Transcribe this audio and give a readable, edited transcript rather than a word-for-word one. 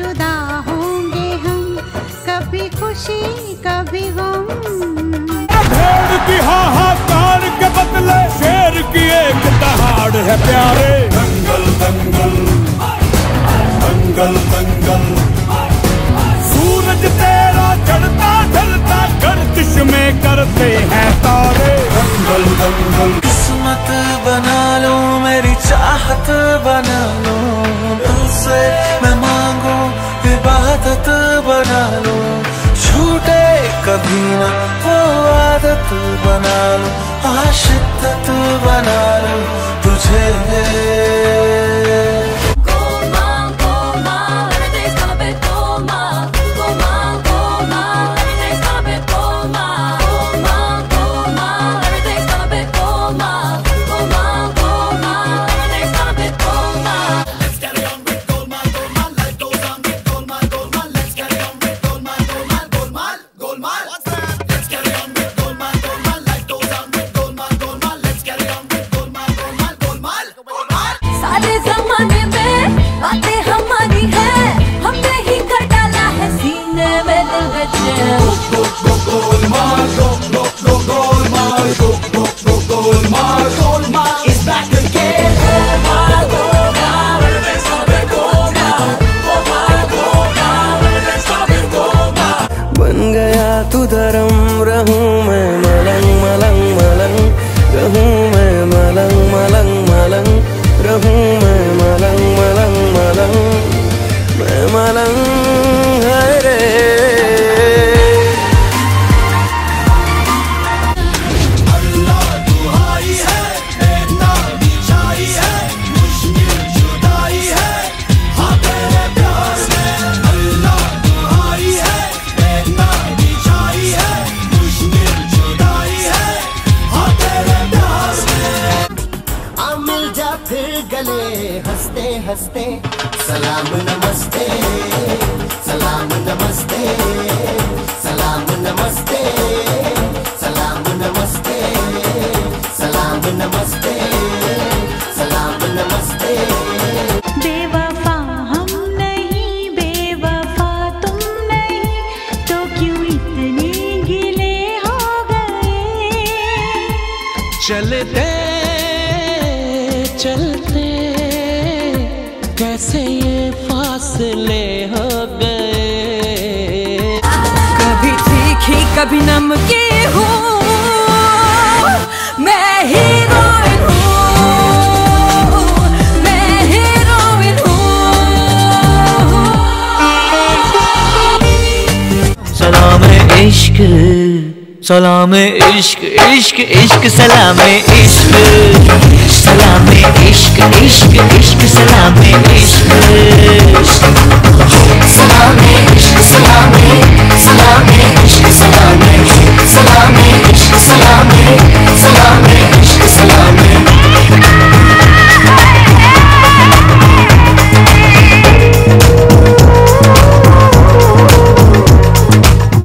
जुदा होंगे हम, कभी खुशी कभी गम। भेड़ की हाहाकार के बदले शेर की एक दहाड़ है प्यारे। दंगल दंगल दंगल दंगल, सूरज तेरा चढ़ता ढलता गर्दिश में करते हैं तारे। दंगल दंगल, किस्मत बना लो मेरी चाहत बना लो, तुझसे मैं मांगू इबादत बना लो, छूटे कभी ना वो आदत बना लो, आशिक़त बना लो तुझे। बन गया तू धर्म, रहूं मैं मलंग मलंग मलंग, रहूं मैं मलंग मलंग मलंग, रहूं मैं मलंग मलंग मलंग, मैं मलंग है रे। फिर गले हंसते हंसते, सलाम नमस्ते सलाम नमस्ते सलाम नमस्ते सलाम नमस्ते सलाम नमस्ते सलाम नमस्ते। बेवफा हम नहीं, बेवफा तुम नहीं, तो क्यों इतने गिले हो गए। चलते चलते कैसे ये फासले हो गए। कभी तीखी कभी नमकीन हूँ, मैं हीरोइन हूँ, मैं हीरोइन हूँ। सलाम इश्क सलाम इश्क इश्क इश्क सलाम इश्क, सलाम इश्क इश्क इश्क सलाम इश्क, सलाम इश्क सलाम सलाम इश्क सलाम सलाम इश्क सलाम